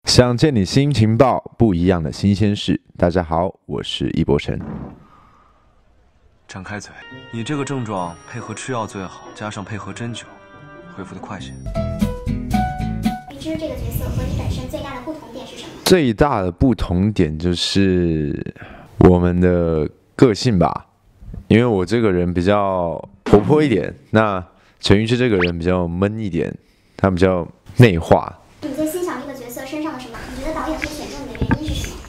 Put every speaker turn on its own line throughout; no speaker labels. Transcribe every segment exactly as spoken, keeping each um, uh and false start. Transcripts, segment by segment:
想见你新情报，不一样的新鲜事。大家好，我是易博成。
张开嘴，你这个症状配合吃药最好，加上配合针灸，恢复的快些。
预知这个角色和你本身最大的不同点是什么？
最大的不同点就是我们的个性吧，因为我这个人比较活泼一点，那陈玉芝这个人比较闷一点，他比较内化。
你最欣赏这个角色身上的什么？你觉得导演会选中你的原因是什么？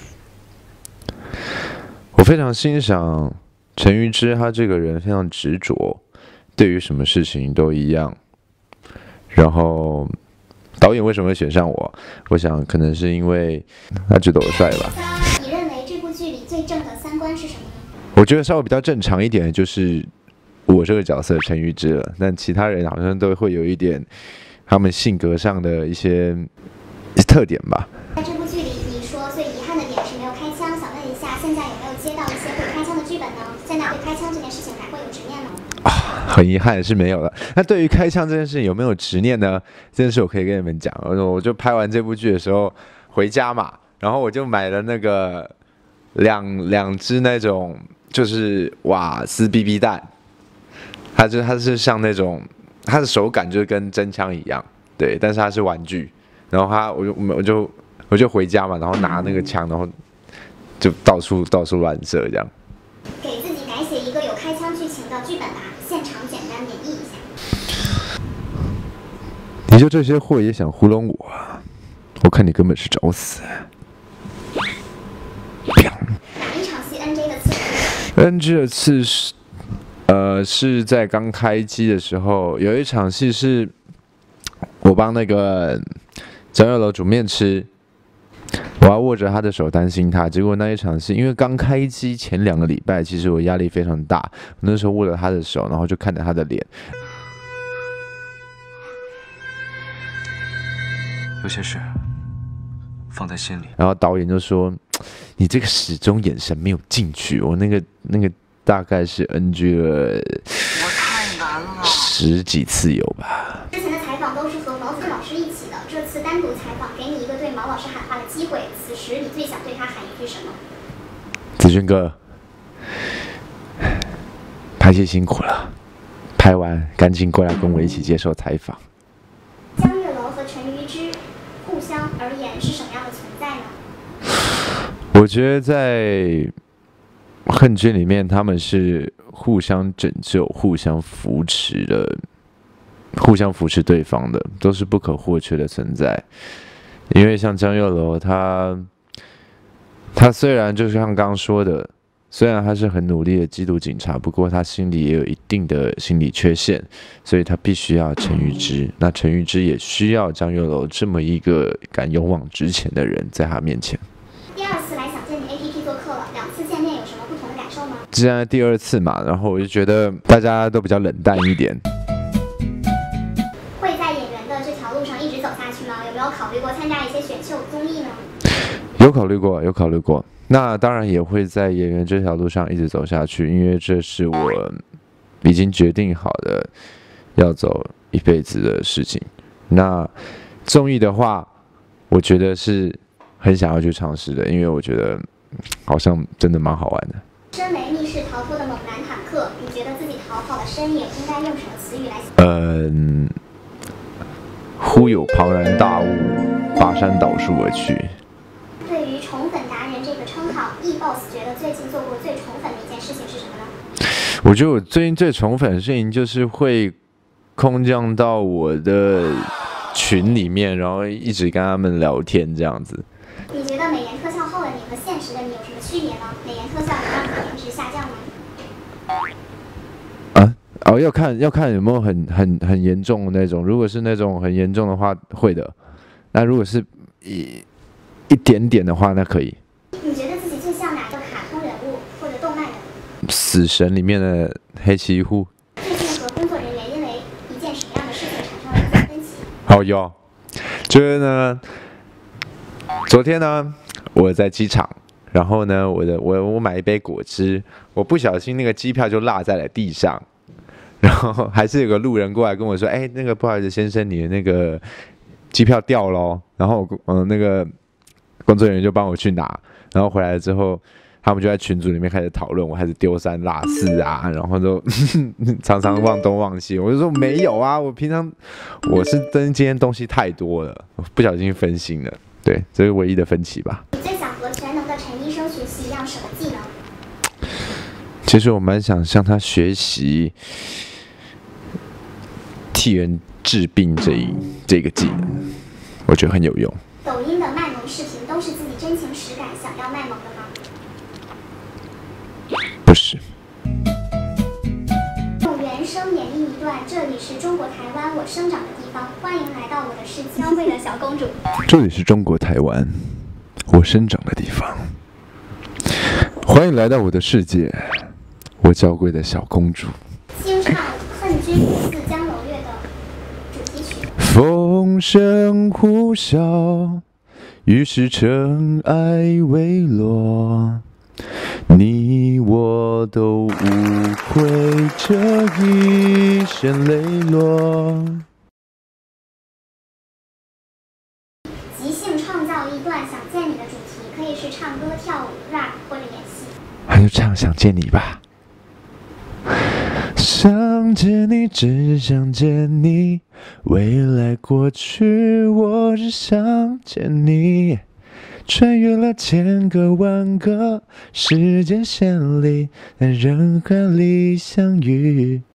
我非常欣赏陈玉芝，她这个人非常执着，对于什么事情都一样。然后导演为什么会选上我？我想可能是因为他觉得我帅吧。
你认为这部剧里最正的三观是什么呢？
我觉得稍微比较正常一点的就是我这个角色陈玉芝了，但其他人好像都会有一点他们性格上的一些特点吧。
在这部剧里，你说最遗憾的点是没有开枪，想问一下，现在有没有接到一些会开枪的剧本呢？现在对开枪这件事情还会有执念吗？
啊，很遗憾是没有了。那对于开枪这件事情有没有执念呢？这件事我可以跟你们讲。我就拍完这部剧的时候回家嘛，然后我就买了那个两两支那种就是瓦斯 B B 弹，它就它是像那种它的手感就跟真枪一样，对，但是它是玩具。然后它我就我就我就回家嘛，然后拿那个枪，然后就到处到处乱射这样。
给自己改写一个有开枪剧情的剧本吧，现场简单演绎一下。
你就这些货也想糊弄我？我看你根本是找死。
哪一场戏 N G 的次数
？N G 的次是，呃，是在刚开机的时候，有一场戏是我帮那个张月楼煮面吃，我要握着他的手担心他。结果那一场戏，因为刚开机前两个礼拜，其实我压力非常大。我那时候握着他的手，然后就看着他的脸。
有些事放在心里。
然后导演就说：“你这个始终眼神没有进去。”我那个那个大概是 N G 了，
我太难了，
十几次有吧。
之前的采访都是和毛子老师一起的，这次单独采访，给你一个对毛老师喊话的机会。此时你最想对他喊一句什么？
子勋哥，拍戏辛苦了，拍完赶紧过来跟我一起接受采访。
江月楼和陈瑜之互相而言是什么样的存在呢？
我觉得在恨君里面，他们是互相拯救、互相扶持的，互相扶持对方的，都是不可或缺的存在。因为像江月楼，他他虽然就像刚刚说的，虽然他是很努力的缉毒警察，不过他心里也有一定的心理缺陷，所以他必须要陈玉芝。那陈玉芝也需要江月楼这么一个敢勇往直前的人在他面前。
第二次来想见你 A P P 做客了，两次见面有什么不同的感受吗？
既然第二次嘛，然后我就觉得大家都比较冷淡一点。
会在演员的这条路上一直走下去吗？有没有考虑过参加一些选秀综艺呢？
有考虑过，有考虑过。那当然也会在演员这条路上一直走下去，因为这是我已经决定好的要走一辈子的事情。那综艺的话，我觉得是很想要去尝试的，因为我觉得好像真的蛮好玩的。
身为密室逃脱的猛男坦克，你觉得自己逃跑的身影应该用什么词语来形容？
嗯，忽有庞然大物拔山倒树而去。
对于宠粉达人这个称号 ，E boss 觉得最近做过最宠粉的一件事情是什么呢？
我觉得我最近最宠粉的事情就是会空降到我的群里面，然后一直跟他们聊天这样子。
你觉得美颜特效后的你和现实的你有什么区别呢？美颜特效能让你的颜值下降吗？
啊哦，要看要看有没有很很很严重的那种。如果是那种很严重的话，会的。那如果是一一点点的话，那可以。
你觉得自己最像哪个卡通人物或者动漫人物？
死神里面的黑崎一护。
最近和工作人员因为一件什么样的事情产生了一些分歧？
好有，就是呢，昨天呢，我在机场，然后呢，我的我我买一杯果汁，我不小心那个机票就落在了地上，然后还是有个路人过来跟我说，哎，那个不好意思先生，你的那个机票掉咯。然后我嗯那个工作人员就帮我去拿，然后回来之后，他们就在群组里面开始讨论，我开始丢三落四啊，然后就常常忘东忘西。我就说没有啊，我平常我是真今天东西太多了，不小心分心了。对，这是唯一的分歧吧。
你最想和全能的陈医生学习一样什么技能？
其实我蛮想向他学习替人治病这一这个技能，我觉得很有用。
抖音的卖萌视频都是自己真情实感想要卖萌的吗？
不是。
用原声演绎一段，这里是中国台湾我生长的地方，欢迎来到我的世界。娇贵的小公主。
这里是中国台湾我生长的地方，欢迎来到我的世界。我娇贵的小公主，
清唱《恨君不似江楼月》的主题曲。
风声呼啸，于是尘埃未落，你我都无愧这一身磊落。
即兴创造一段想见你的主题，可以是唱歌、跳舞、rap 或者演戏。
还就唱想见你吧。想见你，只想见你，未来过去，我只想见你。穿越了千个万个时间线里，在人海里相遇。